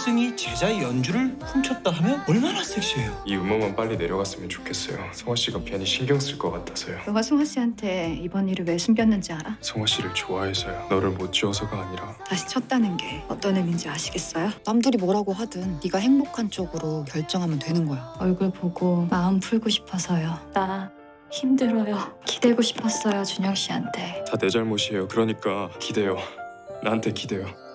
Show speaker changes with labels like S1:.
S1: 학생이 제자 연주를 훔쳤다 하면 얼마나 섹시해요.
S2: 이 음원만 빨리 내려갔으면 좋겠어요. 성화 씨가 괜히 신경 쓸 것 같아서요.
S3: 너가 송아 씨한테 이번 일을 왜 숨겼는지 알아?
S2: 성화 씨를 좋아해서요. 너를 못 지어서가 아니라.
S3: 다시 쳤다는 게 어떤 의미인지 아시겠어요?
S4: 남들이 뭐라고 하든 네가 행복한 쪽으로 결정하면 되는 거야.
S3: 얼굴 보고 마음 풀고 싶어서요. 나 힘들어요. 기대고 싶었어요, 준영 씨한테.
S2: 다 내 잘못이에요. 그러니까 기대요. 나한테 기대요.